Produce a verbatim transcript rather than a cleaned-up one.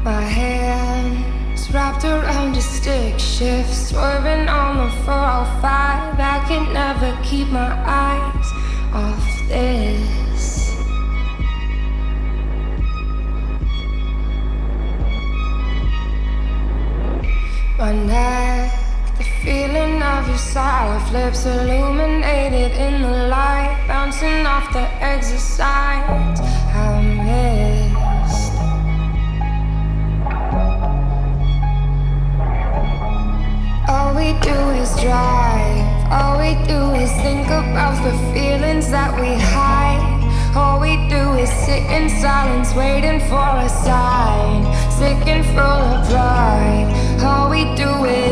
My hands wrapped around a stick shift, swerving on the four oh five. I can never keep my eyes off this. My neck, the feeling of your soft lips, illuminated in the light, bouncing off the exit signs I missed. All we do is drive, all we do is think about the feelings that we hide. All we do is sit in silence, waiting for a sign, sick and full of pride. All we do is